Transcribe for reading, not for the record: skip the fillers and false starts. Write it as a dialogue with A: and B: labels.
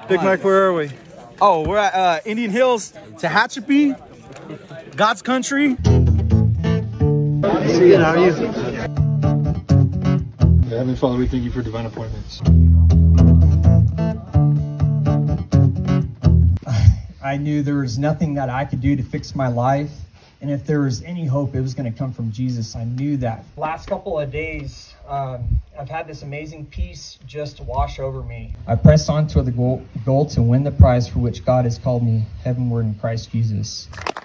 A: Big Mike, where are we? Oh, we're at Indian Hills, Tehachapi, God's country.
B: See you, how are you?
C: Heavenly Father, we thank you for divine appointments.
D: I knew there was nothing that I could do to fix my life. And if there was any hope, it was going to come from Jesus. I knew that. Last couple of days, I've had this amazing peace just wash over me. I pressed on to the goal to win the prize for which God has called me heavenward in Christ Jesus.